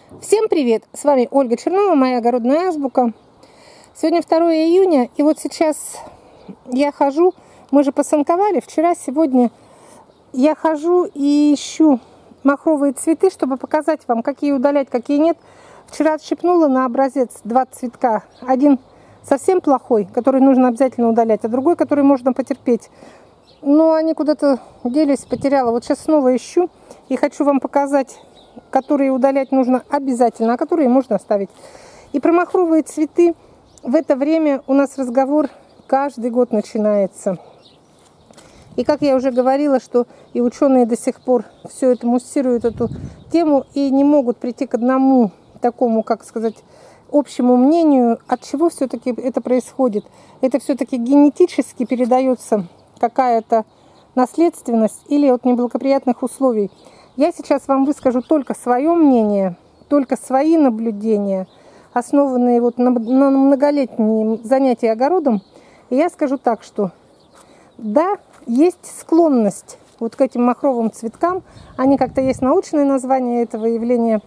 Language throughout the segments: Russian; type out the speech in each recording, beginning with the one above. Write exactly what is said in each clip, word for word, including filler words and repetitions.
Всем привет! С вами Ольга Чернова, моя огородная азбука. Сегодня второе июня, и вот сейчас я хожу, мы же посанковали, вчера, сегодня я хожу и ищу махровые цветы, чтобы показать вам, какие удалять, какие нет. Вчера отщипнула на образец два цветка. Один совсем плохой, который нужно обязательно удалять, а другой, который можно потерпеть. Но они куда-то делись, потеряла. Вот сейчас снова ищу и хочу вам показать, которые удалять нужно обязательно, а которые можно оставить. И про махровые цветы в это время у нас разговор каждый год начинается. И как я уже говорила, что и ученые до сих пор все это муссируют, эту тему, и не могут прийти к одному такому, как сказать, общему мнению, от чего все-таки это происходит. Это все-таки генетически передается какая-то наследственность или от неблагоприятных условий. Я сейчас вам выскажу только свое мнение, только свои наблюдения, основанные вот на, на многолетнем занятии огородом. И я скажу так, что да, есть склонность вот к этим махровым цветкам. Они как-то есть научное название этого явления.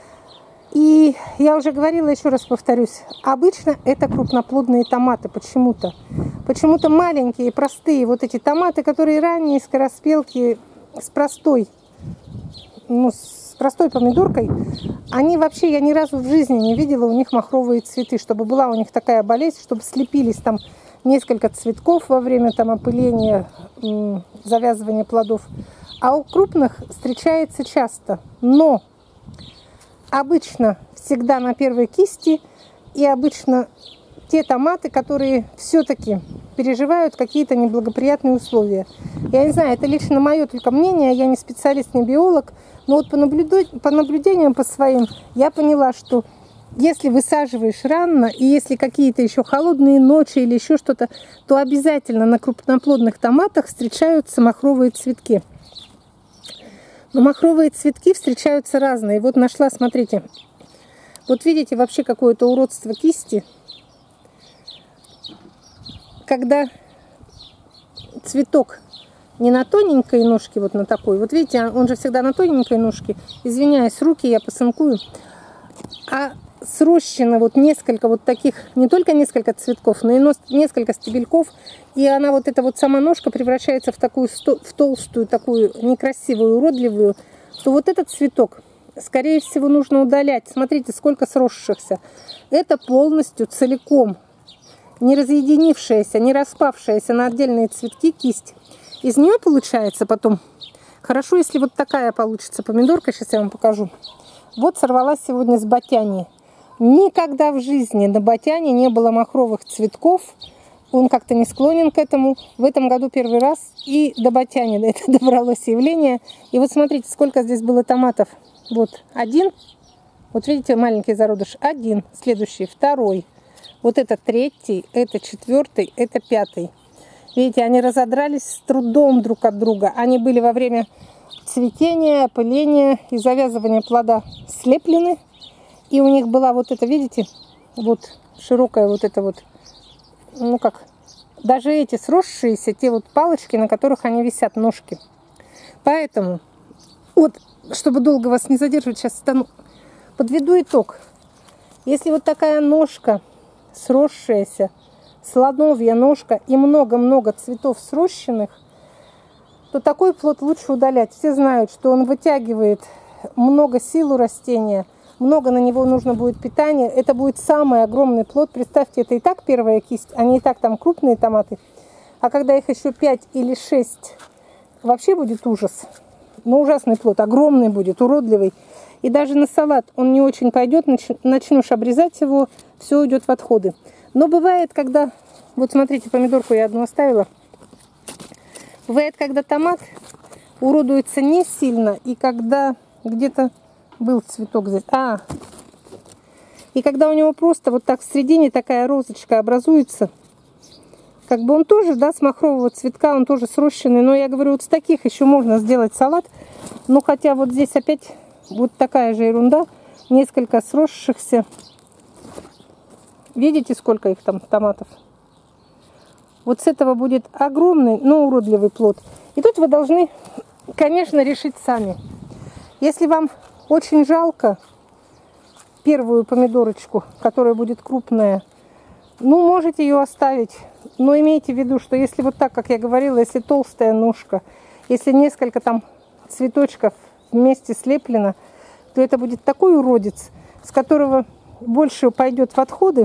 И я уже говорила, еще раз повторюсь, обычно это крупноплодные томаты почему-то. Почему-то маленькие, простые вот эти томаты, которые ранние, скороспелки, с простой Ну, с простой помидоркой, они вообще, я ни разу в жизни не видела у них махровые цветы, чтобы была у них такая болезнь, чтобы слепились там несколько цветков во время там опыления, завязывания плодов. А у крупных встречается часто, но обычно всегда на первой кисти, и обычно те томаты, которые все-таки переживают какие-то неблагоприятные условия. Я не знаю, это лично мое только мнение, я не специалист, не биолог, но вот по, наблюд... по наблюдениям по своим я поняла, что если высаживаешь рано, и если какие-то еще холодные ночи или еще что-то, то обязательно на крупноплодных томатах встречаются махровые цветки. Но махровые цветки встречаются разные. Вот нашла, смотрите, вот видите вообще какое-то уродство кисти. Когда цветок не на тоненькой ножке, вот на такой, вот видите, он же всегда на тоненькой ножке, извиняюсь, руки я посынкую, а срощено вот несколько вот таких, не только несколько цветков, но и несколько стебельков, и она вот эта вот сама ножка превращается в такую, в толстую, такую некрасивую, уродливую, то вот этот цветок, скорее всего, нужно удалять. Смотрите, сколько сросшихся. Это полностью целиком не разъединившаяся, не распавшаяся на отдельные цветки кисть. Из нее получается потом, хорошо, если вот такая получится помидорка, сейчас я вам покажу. Вот сорвалась сегодня с ботяни. Никогда в жизни на ботяне не было махровых цветков. Он как-то не склонен к этому. В этом году первый раз и до ботяни до этого добралось явление. И вот смотрите, сколько здесь было томатов. Вот один, вот видите, маленький зародыш, один, следующий, второй. Вот это третий, это четвертый, это пятый. Видите, они разодрались с трудом друг от друга. Они были во время цветения, опыления и завязывания плода слеплены. И у них была вот это, видите, вот широкая вот это вот, ну как, даже эти сросшиеся, те вот палочки, на которых они висят, ножки. Поэтому, вот, чтобы долго вас не задерживать, сейчас стану, подведу итог. Если вот такая ножка сросшаяся, слоновья ножка и много-много цветов срощенных, то такой плод лучше удалять. Все знают, что он вытягивает много сил у растения, много на него нужно будет питания. Это будет самый огромный плод. Представьте, это и так первая кисть, они и так там крупные томаты. А когда их еще пять или шесть, вообще будет ужас. Ну, ужасный плод, огромный будет, уродливый. И даже на салат он не очень пойдет, начнешь обрезать его, все уйдет в отходы. Но бывает, когда, вот смотрите, помидорку я одну оставила, бывает, когда томат уродуется не сильно, и когда где-то был цветок здесь, а, и когда у него просто вот так в середине такая розочка образуется, как бы он тоже, да, с махрового цветка, он тоже срощенный, но я говорю, вот с таких еще можно сделать салат, но хотя вот здесь опять вот такая же ерунда, несколько сросшихся. Видите, сколько их там томатов? Вот с этого будет огромный, но уродливый плод. И тут вы должны, конечно, решить сами. Если вам очень жалко первую помидорочку, которая будет крупная, ну, можете ее оставить. Но имейте в виду, что если вот так, как я говорила, если толстая ножка, если несколько там цветочков вместе слеплено, то это будет такой уродец, с которого больше пойдет в отходы.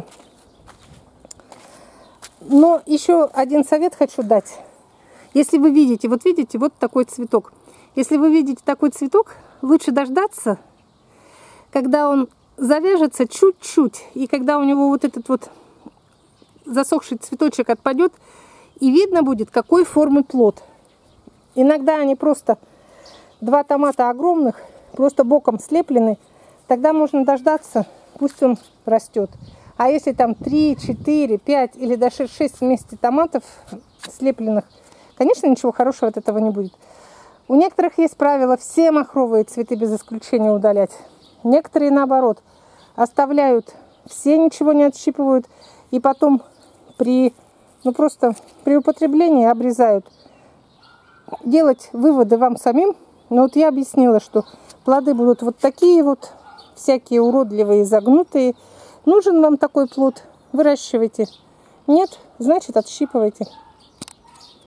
Но еще один совет хочу дать. Если вы видите, вот видите, вот такой цветок. Если вы видите такой цветок, лучше дождаться, когда он завяжется чуть-чуть, и когда у него вот этот вот засохший цветочек отпадет, и видно будет, какой формы плод. Иногда они просто, два томата огромных, просто боком слеплены, тогда можно дождаться, пусть он растет. А если там три, четыре, пять или даже шесть вместе томатов слепленных, конечно, ничего хорошего от этого не будет. У некоторых есть правило все махровые цветы без исключения удалять. Некоторые, наоборот, оставляют все, ничего не отщипывают, и потом при, ну просто при употреблении обрезают. Делать выводы вам самим. Но вот я объяснила, что плоды будут вот такие вот, всякие уродливые, загнутые. Нужен вам такой плод, выращивайте. Нет, значит, отщипывайте.